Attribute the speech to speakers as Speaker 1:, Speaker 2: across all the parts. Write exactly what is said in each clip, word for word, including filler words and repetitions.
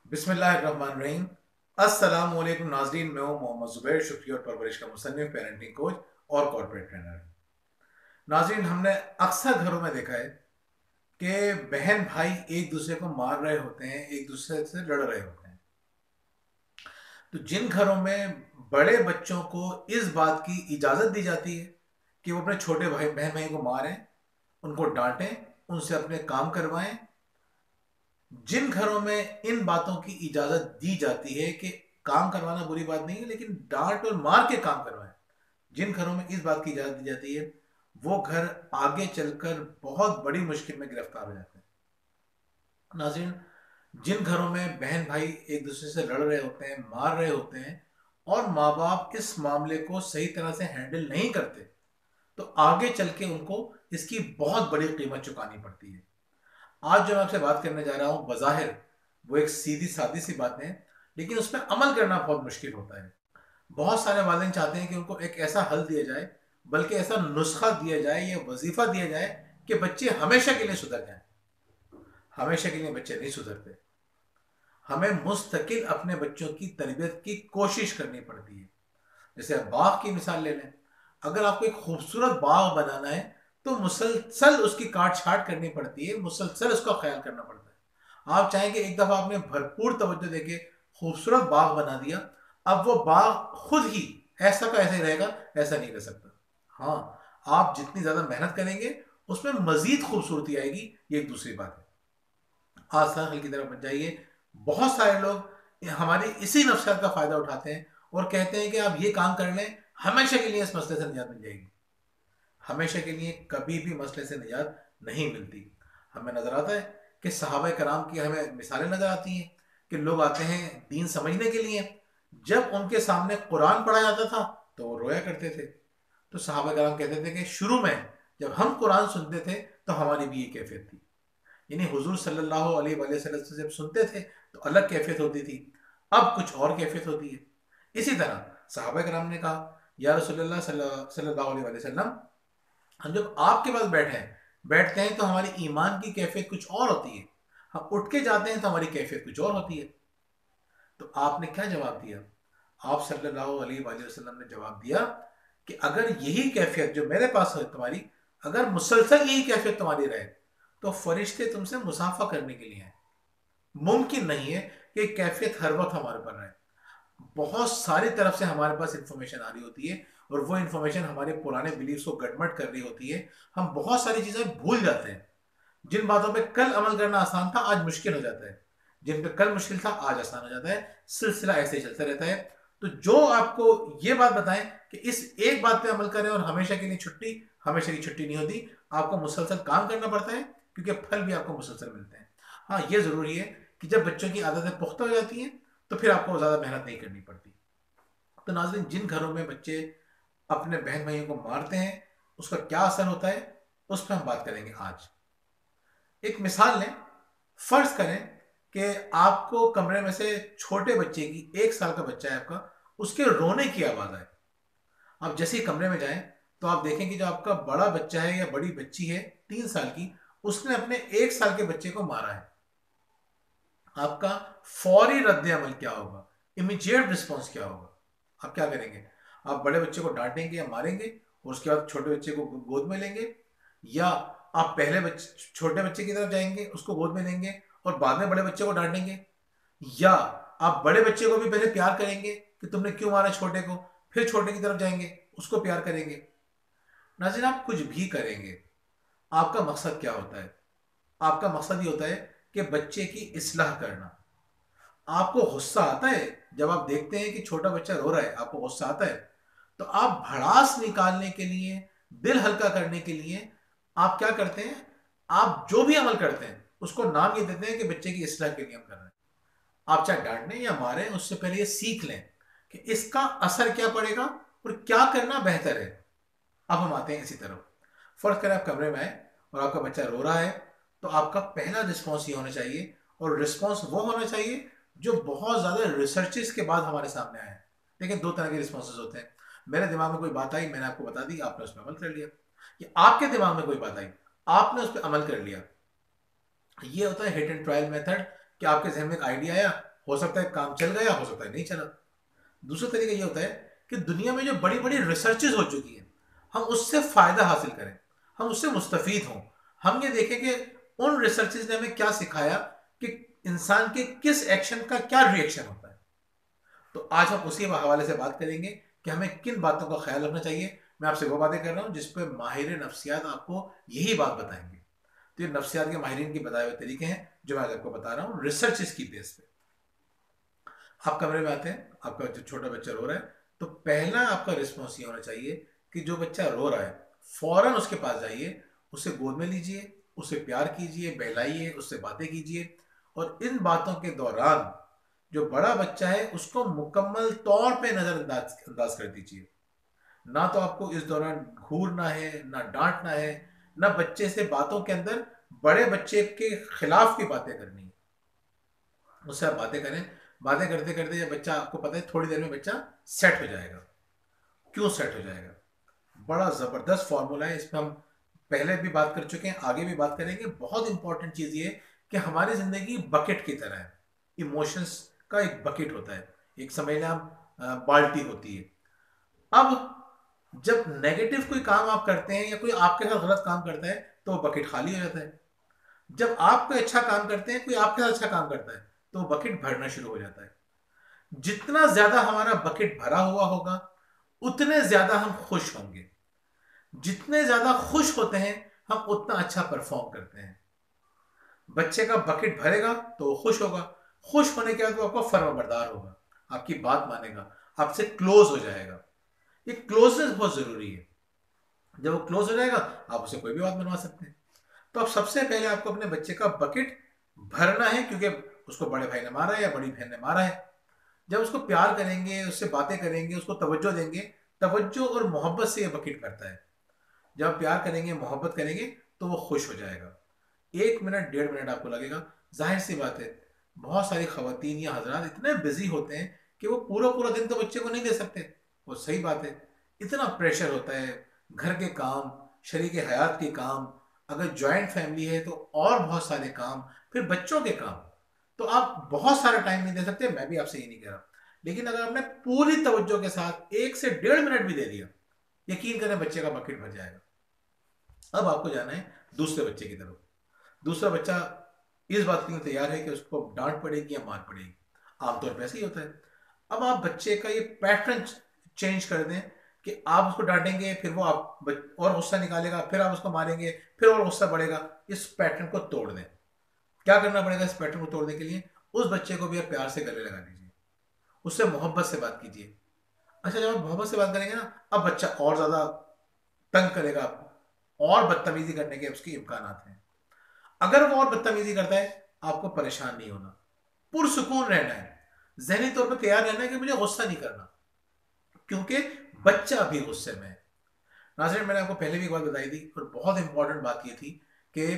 Speaker 1: बिस्मिल्लाहिर्रहमानिर्रहीम। अस्सलाम वालेकुम नाज़रीन, मैं हूं मोहम्मद ज़ुबैर, शुक्रिया और परवरिश का मुसन्निफ, पेरेंटिंग कोच और कॉर्पोरेट ट्रेनर। नाज़रीन, हमने अक्सर घरों में देखा है कि बहन भाई एक दूसरे को मार रहे होते हैं, एक दूसरे से लड़ रहे होते हैं। तो जिन घरों में बड़े बच्चों को इस बात की इजाज़त दी जाती है कि वो अपने छोटे भाई बहन भाई को मारें, उनको डांटें, उनसे अपने काम करवाएं, जिन घरों में इन बातों की इजाजत दी जाती है कि काम करवाना बुरी बात नहीं है लेकिन डांट और मार के काम करवाएं, जिन घरों में इस बात की इजाजत दी जाती है वो घर आगे चलकर बहुत बड़ी मुश्किल में गिरफ्तार हो जाते हैं। नाज़रीन, जिन घरों में बहन भाई एक दूसरे से लड़ रहे होते हैं, मार रहे होते हैं और माँ बाप इस मामले को सही तरह से हैंडल नहीं करते, तो आगे चल के उनको इसकी बहुत बड़ी कीमत चुकानी पड़ती है। आज जो मैं आपसे बात करने जा रहा हूं, बज़ाहिर वो एक सीधी सादी सी बात है, लेकिन उसमें अमल करना बहुत मुश्किल होता है। बहुत सारे वालिदैन चाहते हैं कि उनको एक ऐसा हल दिया जाए, बल्कि ऐसा नुस्खा दिया जाए या वजीफा दिया जाए कि बच्चे हमेशा के लिए सुधर जाएं। हमेशा के लिए बच्चे नहीं सुधरते। हमें मुस्तकिल अपने बच्चों की तरबियत की कोशिश करनी पड़ती है। जैसे बाग की मिसाल ले लें, अगर आपको एक खूबसूरत बाग बनाना है तो मुसलसल उसकी काट छाट करनी पड़ती है, मुसलसल उसका ख्याल करना पड़ता है। आप चाहेंगे एक दफा आपने भरपूर तवज्जो देके खूबसूरत बाग बना दिया, अब वो बाग खुद ही ऐसा का ऐसा ही रहेगा, ऐसा नहीं रह सकता। हाँ, आप जितनी ज्यादा मेहनत करेंगे उसमें मजीद खूबसूरती आएगी, ये एक दूसरी बात है। आसान हल की तरफ बन जाइए। बहुत सारे लोग हमारी इसी नफ्सियात का फायदा उठाते हैं और कहते हैं कि आप ये काम कर लें, हमेशा के लिए इस मसले से निजात मिल जाएगी। हमेशा के लिए कभी भी मसले से निजात नहीं मिलती। हमें नजर आता है कि सहाबा कराम की हमें मिसालें नजर आती हैं कि लोग आते हैं दीन समझने के लिए, जब उनके सामने कुरान पढ़ा जाता था तो वो रोया करते थे। तो सहाबा कराम कहते थे कि शुरू में जब हम कुरान सुनते थे तो हमारी भी ये कैफियत थी, यानी हुजूर सल्लल्लाहु अलैहि वसल्लम से जब सुनते थे तो अलग कैफियत होती थी, अब कुछ और कैफियत होती है। इसी तरह सहाबा कराम ने कहा, या रसूलुल्लाह सल्लल्लाहु अलैहि वसल्लम, हम जब आपके पास बैठे हैं बैठते हैं तो हमारी ईमान की कैफियत कुछ और होती है, हम उठ के जाते हैं तो हमारी कैफियत कुछ और होती है। तो आपने क्या जवाब दिया? आप सल्लल्लाहु अलैहि वसल्लम ने जवाब दिया कि अगर यही कैफियत जो मेरे पास है तुम्हारी, अगर मुसलसल यही कैफियत तुम्हारी रहे तो फरिश्ते तुमसे मुसाफा करने के लिए हैं। मुमकिन नहीं है कि कैफियत हर वक्त हमारे पर रहे। बहुत सारी तरफ से हमारे पास इंफॉर्मेशन आ रही होती है और वो इंफॉर्मेशन हमारे पुराने बिलीव्स को गड़बड़ कर रही होती है। हम बहुत सारी चीजें भूल जाते हैं। जिन बातों पे कल अमल करना आसान था आज मुश्किल हो जाता है, जिन पे कल मुश्किल था आज आसान हो जाता है। सिलसिला ऐसे ही चलता रहता है। तो जो आपको ये बात बताएं कि इस एक बात पे अमल करें और हमेशा के लिए छुट्टी, हमेशा की छुट्टी नहीं होती। आपको मुसलसल काम करना पड़ता है क्योंकि फल भी आपको मुसलसल मिलते हैं। हाँ, ये जरूरी है कि जब बच्चों की आदतें पुख्ता हो जाती हैं तो फिर आपको ज्यादा मेहनत नहीं करनी पड़ती। तो नाज़रीन, जिन घरों में बच्चे अपने बहन भाइयों को मारते हैं उसका क्या असर होता है, उस पर हम बात करेंगे आज। एक मिसाल लें, फर्ज करें कि आपको कमरे में से छोटे बच्चे की, एक साल का बच्चा है आपका, उसके रोने की आवाज आए। आप जैसे ही कमरे में जाएं तो आप देखें कि जो आपका बड़ा बच्चा है या बड़ी बच्ची है तीन साल की, उसने अपने एक साल के बच्चे को मारा है। आपका फौरी रद्द अमल क्या होगा? इमीडिएट रिस्पॉन्स क्या होगा? आप क्या करेंगे? आप बड़े बच्चे को डांटेंगे या मारेंगे और उसके बाद छोटे बच्चे को गोद में लेंगे, या आप पहले बच्चे छोटे बच्चे की तरफ जाएंगे उसको गोद में लेंगे और बाद में बड़े बच्चे को डांटेंगे, या आप बड़े बच्चे को भी पहले प्यार करेंगे कि तुमने क्यों मारा छोटे को, फिर छोटे की तरफ जाएंगे उसको प्यार करेंगे? नाज़रीन, आप कुछ भी करेंगे, आपका मकसद क्या होता है? आपका मकसद ये होता है कि बच्चे की इस्लाह करना। आपको गुस्सा आता है जब आप देखते हैं कि छोटा बच्चा रो रहा है, आपको गुस्सा आता है, तो आप भड़ास निकालने के लिए, दिल हल्का करने के लिए आप क्या करते हैं? आप जो भी अमल करते हैं उसको नाम ये देते हैं कि बच्चे की इस्लाह के लिए हम कर रहे हैं। आप चाहे डांटने या मारें, उससे पहले ये सीख लें कि इसका असर क्या पड़ेगा और क्या करना बेहतर है। अब हम आते हैं इसी तरफ। फर्ज करें आप कमरे में आए और आपका बच्चा रो रहा है, तो आपका पहला रिस्पॉन्स ये होना चाहिए, और रिस्पॉन्स वो होना चाहिए जो बहुत ज्यादा रिसर्चेस के बाद हमारे सामने आए हैं। देखिए, दो तरह के रिस्पॉन्सेज होते हैं। मेरे दिमाग में कोई बात आई, मैंने आपको बता दी, आपने उस पर अमल कर लिया। या आपके दिमाग में कोई बात आई, आपने उस पर अमल कर लिया। ये होता है हिट एंड ट्रायल मेथड, कि आपके जहन में एक आइडिया आया ہو سکتا ہے کام چل گیا، ہو سکتا ہے نہیں چلا۔ دوسرا طریقہ یہ ہوتا ہے کہ دنیا میں جو بڑی بڑی ریسرچز ہو چکی ہیں ہم اس سے فائدہ حاصل کریں، ہم اس سے مستفید ہوں، ہم یہ دیکھیں کہ ان ریسرچز نے ہمیں کیا سکھایا کہ انسان کے کس ایکشن کا کیا ریئیکشن ہوتا ہے۔ تو آج ہم اسی حوالے سے بات کریں گے کہ ہمیں کن باتوں کا خیال رکھنا چاہیے۔ میں آپ سے وہ باتیں کر رہا ہوں جس پہ ماہر نفسیات آپ کو یہی بات بتائیں گے۔ تو یہ نفسیات کے ماہرین کی بتائے ہوئے طریقے ہیں جو میں آپ کو بتا رہا ہوں ریسرچ کی بیس پہ۔ آپ کمرے میں آتے ہیں، آپ کا جو چھوٹا بچہ رو رہا ہے، تو پہلا آپ کا رسپانس یہ ہونا چاہیے کہ جو بچہ رو رہا ہے فوراً اس کے پاس جائیے، اسے گود میں لیجئے، اسے پیار کیجئے، بہلائیے، اس سے باتیں کیجئے، اور ان باتوں کے دوران جو بڑا بچہ ہے اس کو مکمل طور پہ نظر انداز انداز کر دیجئے۔ نہ تو آپ کو اس دوران گھورنا ہے، نہ ڈانٹنا ہے، نہ بچے سے باتوں کے اندر بڑے بچے کے خلاف کی باتیں کرنی ہے۔ اس سے آپ باتیں کریں، باتیں کرتے کرتے جب بچہ، آپ کو پتہ ہے تھوڑی دیر میں بچہ سیٹ ہو جائے گا۔ کیوں سیٹ ہو جائے گا؟ بڑا زبردست فارمولا ہے، اس پہ ہم پہلے بھی بات کر چکے ہیں، آگے بھی بات کریں گے۔ بہت امپورٹنٹ چیز یہ ہے کہ ہماری زندگی بکٹ کی طرح ہے، ایموشنز کا ایک بکٹ ہوتا ہے، ایک سمجھ لیں آپ بالٹی ہوتی ہے۔ اب جب نیگیٹو کوئی کام آپ کرتے ہیں یا کوئی آپ کے ساتھ غلط کام کرتا ہے تو وہ بکٹ خالی ہو جاتا ہے۔ جب آپ کوئی اچھا کام کرتے ہیں، کوئی آپ کے ساتھ اچھا کام کرتا ہے تو وہ بکٹ بھرنا شروع ہو جاتا ہے۔ جتنا زیادہ ہمارا بکٹ بھرا ہوا ہوگا اتنے زیادہ ہم خوش ہوں گے۔ جتنے زیادہ خوش ہوتے ہیں ہم اتنا اچھا پرفارم کرتے ہیں۔ بچے کا بکٹ بھرے گا تو وہ خوش ہوگا، خوش ہونے کے بعد وہ آپ کو فرما بردار ہوگا، آپ کی بات مانے گا، آپ سے کلوز ہو جائے گا۔ یہ کلوزنس بہت ضروری ہے۔ جب وہ کلوز ہو جائے گا آپ اسے کوئی بھی بات بنوا سکتے ہیں۔ تو اب سب سے پہلے آپ کو اپنے بچے کا بکٹ بھرنا ہے، کیونکہ اس کو بڑے بھائی نے مارا ہے یا بڑی بہن نے مارا ہے۔ جب اس کو پیار کریں گے، اس سے باتیں کریں گے، اس کو توجہ دیں گے، توجہ اور محبت سے یہ بکٹ بھرتا ہے۔ جب آپ پیار کریں گے، محبت کریں گے تو وہ خوش ہو جائے گا۔ ایک منٹ ڈیڑھ منٹ آپ کو لگے گا۔ ظاہر سی بات ہے بہت ساری خواتین یا حضرات اتنے بزی ہوتے ہیں کہ وہ پورا پورا دن تو بچے کو نہیں دے سکتے، وہ صحیح بات ہے، اتنا پریشر ہوتا ہے، گھر کے کام، شریک حیات کے کام، اگر جوائنٹ فیملی ہے تو اور بہت سارے کام، پھر بچوں کے کام، تو آپ بہت سارا ٹائم نہیں دے سکتے۔ میں بھی آپ سے یہ نہیں کہہ رہا، لیکن اگر آپ نے پوری توجہ کے ساتھ ایک سے ڈیڑھ منٹ بھی دے دیا، یقین کریں بچے کا بکٹ بھر جائے گا۔ اب آپ کو جانا ہے دوسرے بچے کی طرف۔ دوسرا بچہ اس بات کے لیے تیار ہے کہ اس کو ڈانٹ پڑے گی یا مار پڑے گی، عام طور پہ ایسے ہی ہوتا ہے۔ اب آپ بچے کا یہ پیٹرن چینج کر دیں کہ آپ اس کو ڈانٹیں گے، پھر وہ آپ اور غصہ نکالے گا، پھر آپ اس کو ماریں گے، پھر اور غصہ بڑھے گا۔ اس پیٹرن کو توڑ دیں۔ کیا کرنا پڑے گا اس پیٹرن کو توڑنے کے لیے؟ اس بچے کو بھی آپ پیار سے گلے لگا دیجیے، اس سے محبت سے بات کیجیے۔ اچھا جب آپ محبت سے بات کریں گے نا، اب بچہ اور زیادہ تنگ کرے گا آپ کو، اور بدتمیزی کرنے کے اس کے امکانات ہیں۔ اگر وہ اور بدتمیزی کرتا ہے آپ کو پریشان نہیں ہونا، پرسکون رہنا ہے، ذہنی طور پہ تیار رہنا ہے کہ مجھے غصہ نہیں کرنا، کیونکہ بچہ بھی غصے میں ہے۔ ناظرین، میں نے آپ کو پہلے بھی ایک بات بتائی تھی اور بہت امپورٹنٹ بات یہ تھی کہ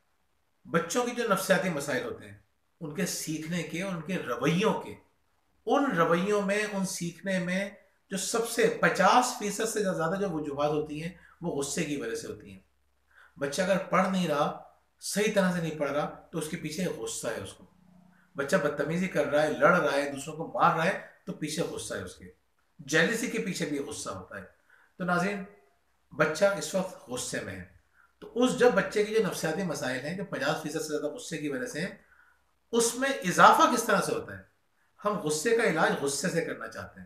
Speaker 1: بچوں کی جو نفسیاتی مسائل ہوتے ہیں ان کے سیکھنے کے، ان کے رویوں کے، ان رویوں میں، ان سیکھنے میں جو سب سے پچاس فیصد سے زیادہ جو وجوہات ہوتی ہیں وہ غصے کی وجہ سے ہوتی ہیں۔ بچہ اگر پڑھ نہیں رہا، صحیح طرح سے نہیں پڑھ رہا، تو اس کے پیچھے غصہ ہے اس کو۔ بچہ بدتمیزی کر رہا ہے، لڑ رہا ہے، دوسروں کو مار رہا ہے، تو پیچھے غصہ ہے اس کے۔ جیلسی کے پیچھے بھی غصہ ہوتا ہے۔ تو ناظرین، بچہ اس وقت غصے میں ہے، تو اس جب بچے کے جو نفسیاتی مسائل ہیں جو پچاس فیصد سے زیادہ غصے کی وجہ سے ہیں، اس میں اضافہ کس طرح سے ہوتا ہے؟ ہم غصے کا علاج غصے سے کرنا چاہتے ہیں۔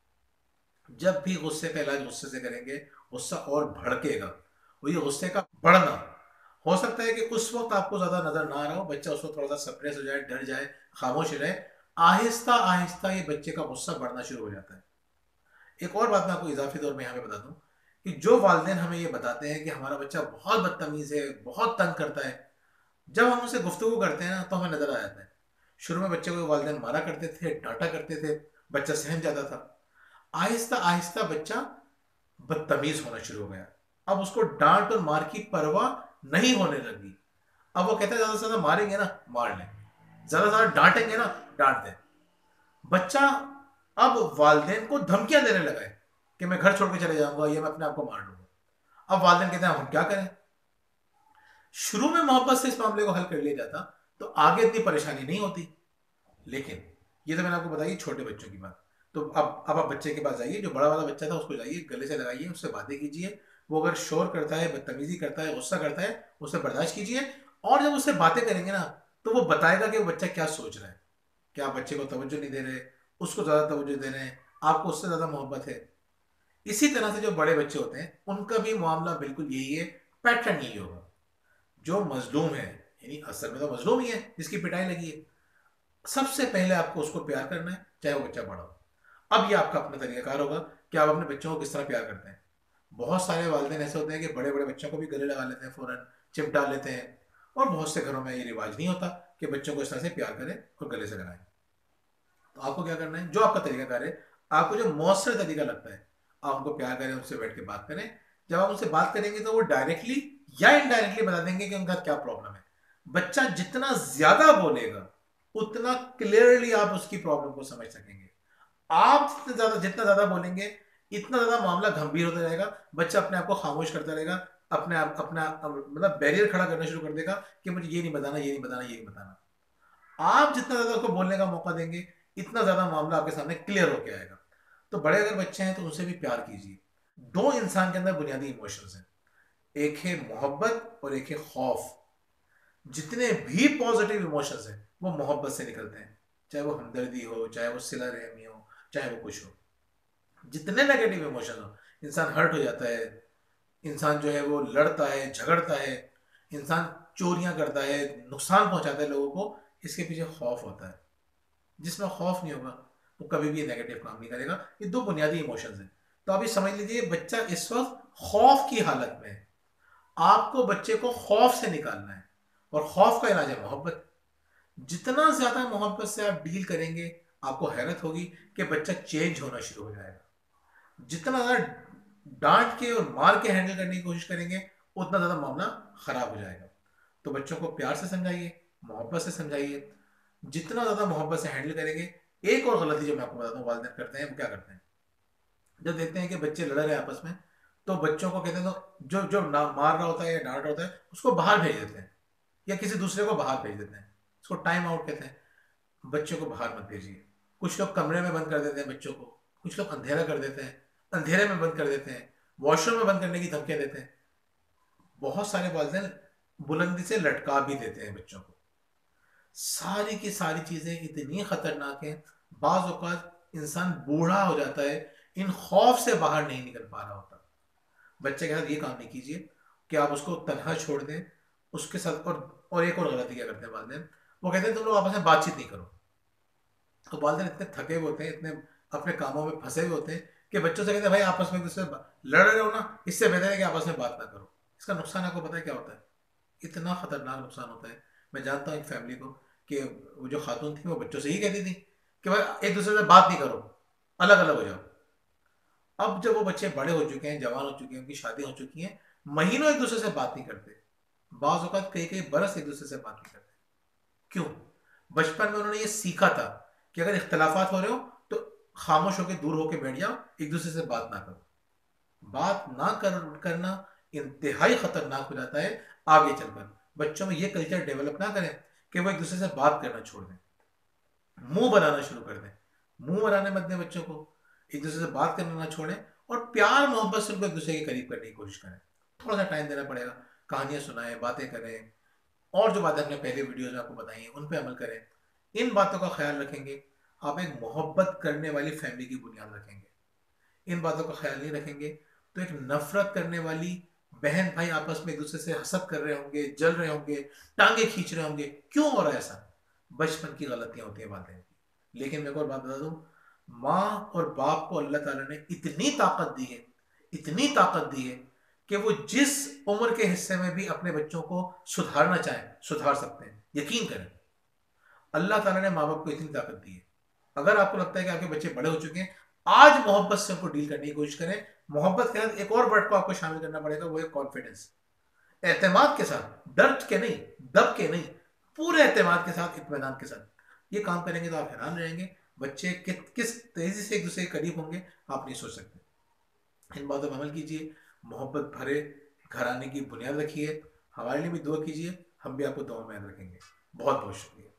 Speaker 1: جب بھی غصے کا علاج غصے سے کریں گے، غصہ اور بھڑکے گا، وہ یہ غصے کا بڑھنا۔ ہو سکتا ہے کہ اس وقت آپ کو زیادہ نظر نہ آ رہا ہو، بچہ اس وقت تھوڑا سا سپریس ہو جائے، ڈر جائے، خاموش ہو جائے، آہستہ آہستہ یہ بچے کا غصہ بڑھنا شروع ہو جاتا ہے۔ ایک اور بات میں آپ کو اضافی طور پہ یہاں پہ بتا دوں کہ جو والدین ہمیں یہ بتاتے ہیں کہ ہمارا بچہ بہت بدتمیز ہے، بہت تنگ کرتا ہے، جب ہم اسے گفتگو کرتے ہیں نا تو ہمیں نظر آ جاتا ہے شروع میں بچے کو والدین مارا کرتے تھے، ڈانٹا کرتے تھے، بچہ سہم جاتا تھا، آہستہ آہستہ بچہ بدتمیز ہونا شروع ہو گیا۔ اب اس کو ڈانٹ اور مار کی پرواہ نہیں ہونے لگی۔ اب وہ کہتا ہے زیادہ سے زیادہ ماریں گے نا مار لیں، زیادہ سے زیادہ ڈانٹیں گے نا ڈانٹ دیں۔ بچہ اب والدین کو دھمکیاں دینے لگا ہے کہ میں گھر چھوڑ کے چلے جاؤں گا یا میں اپنے آپ کو مار لوں گا۔ اب والدین کہتے ہیں ہم کیا کریں؟ شروع میں محبت سے اس معاملے کو حل کر لیا جاتا تو آگے اتنی پریشانی نہیں ہوتی، لیکن یہ تو मैंने आपको बताई छोटे बच्चों की बात। तो अब अब आप बच्चे के पास जाइए, जो बड़ा वाला बच्चा था उसको जाइए, गले से लगाइए, उससे बातें कीजिए। वो अगर शोर करता है, बदतमीजी करता है, गुस्सा करता है, उसे बर्दाश्त कीजिए। और जब उससे बातें करेंगे ना, तो वो बताएगा कि वो बच्चा क्या सोच रहा है। क्या आप बच्चे को तवज्जो नहीं दे रहे, उसको ज़्यादा तवज्जो दे रहे हैं, आपको उससे ज़्यादा मोहब्बत है। इसी तरह से जो बड़े बच्चे होते हैं उनका भी मामला बिल्कुल यही है, पैटर्न यही होगा। जो मजलूम है, यानी असल में तो मजलूम ही है जिसकी पिटाई लगी है, सबसे पहले आपको उसको प्यार करना है, चाहे वो बच्चा बड़ा हो। अब ये आपका अपना तरीकाकार होगा कि आप अपने बच्चों को किस तरह प्यार करते हैं। बहुत सारे वालिदैन ऐसे होते हैं कि बड़े बड़े बच्चों को भी गले लगा लेते हैं, फ़ौरन चिपटा लेते हैं। और बहुत से घरों में ये रिवाज नहीं होता कि बच्चों को इस तरह से प्यार करें और गले से लगाएं। तो आपको क्या करना है, जो आपका तरीकाकार है, आपको जो मौसर तरीका लगता है, आप उनको प्यार करें, उनसे बैठ के बात करें। जब आप उनसे बात करेंगे तो वो डायरेक्टली या इनडायरेक्टली बता देंगे कि उनका क्या प्रॉब्लम है। बच्चा जितना ज्यादा बोलेगा उतना क्लियरली आप उसकी प्रॉब्लम को समझ सकेंगे। आप जितना ज्यादा जितना ज्यादा बोलेंगे इतना ज्यादा मामला गंभीर होता जाएगा। बच्चा अपने आप को खामोश करता रहेगा, अपने आप अपना मतलब बैरियर खड़ा करना शुरू कर देगा कि मुझे ये नहीं बताना, ये नहीं बताना, ये नहीं बताना। आप जितना ज्यादा उसको बोलने का मौका देंगे इतना ज्यादा मामला आपके सामने क्लियर होके आएगा। तो बड़े अगर बच्चे हैं तो उनसे भी प्यार कीजिए। दो इंसान के अंदर बुनियादी इमोशंस हैं, एक है मोहब्बत और एक है खौफ। जितने भी पॉजिटिव इमोशंस हैं वो मोहब्बत से निकलते हैं, चाहे वो हमदर्दी हो, चाहे वो सिला रहमी हो, चाहे वो कुछ हो। जितने नेगेटिव इमोशन हो, इंसान हर्ट हो जाता है, इंसान जो है वो लड़ता है, झगड़ता है, इंसान चोरियां करता है, नुकसान पहुंचाता है लोगों को, इसके पीछे खौफ होता है। जिसमें खौफ नहीं होगा वो कभी भी नेगेटिव काम नहीं करेगा। ये दो बुनियादी इमोशंस हैं। तो आप ये समझ लीजिए बच्चा इस वक्त खौफ की हालत में है, आपको बच्चे को खौफ से निकालना है। और खौफ का इलाज है मोहब्बत। जितना ज्यादा मोहब्बत से आप डील करेंगे, आपको हैरत होगी कि बच्चा चेंज होना शुरू हो जाएगा। जितना ज्यादा डांट के और मार के हैंडल करने की कोशिश करेंगे उतना ज्यादा मामला खराब हो जाएगा। तो बच्चों को प्यार से समझाइए, मोहब्बत से समझाइए। जितना ज्यादा मोहब्बत से हैंडल करेंगे। एक और गलती जो मैं आपको बताता हूँ वालिदैन करते हैं, वो क्या करते हैं, जब देखते हैं कि बच्चे लड़ रहे हैं आपस में, तो बच्चों को कहते हैं तो जो जो ना मार रहा होता है या डांट रहा होता है उसको बाहर भेज देते हैं, या किसी दूसरे को बाहर भेज देते हैं। इसको टाइम आउट कहते हैं। बच्चों को बाहर मत भेजिए। कुछ लोग कमरे में बंद कर देते हैं बच्चों को, कुछ लोग अंधेरा कर देते हैं, अंधेरे में बंद कर देते हैं, वॉशरूम में बंद करने की धमकियां देते हैं। बहुत सारे वालिदैन बुलंदी से लटका भी देते हैं बच्चों को। सारी की सारी चीजें इतनी खतरनाक हैं, बाज औकात इंसान बूढ़ा हो जाता है इन खौफ से बाहर नहीं निकल पा रहा होता। बच्चे के साथ ये काम नहीं कीजिए कि आप उसको तनहा छोड़ दें उसके साथ। और और एक और गलती क्या करते हैं वालिदैन, वो कहते हैं तुम लोग आपस में बातचीत नहीं करो। तो वालिदैन इतने थके हुए होते हैं, इतने अपने कामों में फंसे हुए होते हैं कि बच्चों से कहते हैं भाई आपस में एक दूसरे से लड़ रहे हो ना, इससे बेहतर है कि आपस में बात ना करो। इसका नुकसान आपको पता है क्या होता है, इतना खतरनाक नुकसान होता है। मैं जानता हूँ एक फैमिली को कि वो जो खातून थी वो बच्चों से ही कहती थी कि भाई एक दूसरे से बात नहीं करो, अलग अलग हो जाओ। अब जब वो बच्चे बड़े हो चुके हैं, जवान हो चुके हैं, उनकी शादी हो चुकी है, महीनों एक दूसरे से बात नहीं करते, बाज औकात कई कई बरस एक दूसरे से बात नहीं करते। क्यों? बचपन में उन्होंने ये सीखा था कि अगर इख्तलाफात हो रहे हो तो खामोश होकर दूर होकर बैठ जाओ, एक दूसरे से बात ना करो। बात ना कर करना इंतहाई खतरनाक हो जाता है आगे चलकर। बच्चों में ये कल्चर डेवलप ना करें कि वो एक दूसरे से बात करना छोड़ दें, मुंह बनाना शुरू कर दें। मुंह बनाने मत दें बच्चों को, एक दूसरे से बात करना ना छोड़ें, और प्यार मोहब्बत से उनको एक दूसरे के करीब करने की कोशिश करें। थोड़ा सा टाइम देना पड़ेगा, कहानियां सुनाएं, बातें करें, और जो बातें हमने पहले वीडियोज में आपको बताई हैं उन पर अमल करें। इन बातों का ख्याल रखेंगे, आप एक मोहब्बत करने वाली फैमिली की बुनियाद रखेंगे। इन बातों का ख्याल नहीं रखेंगे तो एक नफरत करने वाली बहन भाई आपस में एक दूसरे से हसद कर रहे होंगे, जल रहे होंगे, टांगे खींच रहे होंगे। क्यों हो रहा है ऐसा? बचपन की गलतियां होती है वालिदैन की। लेकिन मैं एक और बात बता दूं, माँ और बाप को अल्लाह ताला ने इतनी ताकत दी है, इतनी ताकत दी है कि वो जिस उम्र के हिस्से में भी अपने बच्चों को सुधारना चाहें सुधार सकते हैं। यकीन करें, अल्लाह ताला ने माँ बाप को इतनी ताकत दी है। अगर आपको लगता है कि आपके बच्चे बड़े हो चुके हैं, आज मोहब्बत से उनको डील करने की कोशिश करें। मोहब्बत के साथ एक और वर्ड को आपको शामिल करना पड़ेगा, वो है कॉन्फिडेंस। एतमाद के साथ, डर के नहीं, दब के नहीं, पूरे एतमाद के साथ, इत्मीनान के साथ ये काम करेंगे तो आप हैरान रहेंगे बच्चे कि, किस तेजी से एक दूसरे के करीब होंगे, आप नहीं सोच सकते। इन बातों पर अमल कीजिए, मोहब्बत भरे घराने की बुनियाद रखिए। हमारे लिए भी दुआ कीजिए, हम भी आपको दुआ में याद रखेंगे। बहुत बहुत शुक्रिया।